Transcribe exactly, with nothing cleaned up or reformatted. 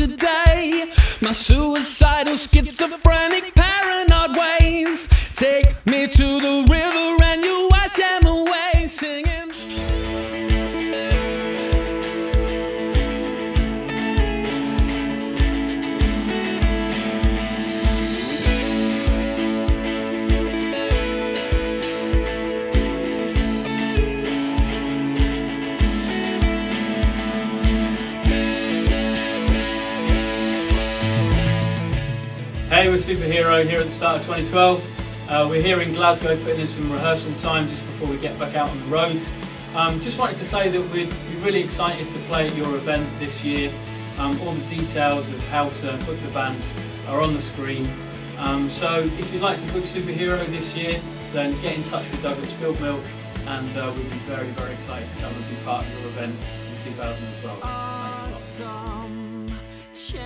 today. My suicidal, schizophrenic, paranoid ways take me to the river and you wash them away, singing. Hey, we're Superhero here at the start of twenty twelve. Uh, we're here in Glasgow putting in some rehearsal time just before we get back out on the road. Um, just wanted to say that we're, we're really excited to play at your event this year. Um, all the details of how to book the band are on the screen. Um, so if you'd like to book Superhero this year, then get in touch with Doug at Spilt and uh, we'll be very, very excited to come and be part of your event in two thousand twelve. Thanks a lot.